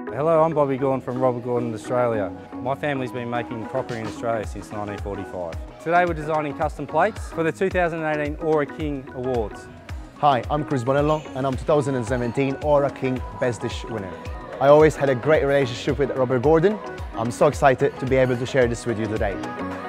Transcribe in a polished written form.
Hello, I'm Bobby Gordon from Robert Gordon, Australia. My family's been making crockery in Australia since 1945. Today we're designing custom plates for the 2018 Ōra King Awards. Hi, I'm Chris Bonello and I'm 2017 Ōra King Best Dish winner. I always had a great relationship with Robert Gordon. I'm so excited to be able to share this with you today.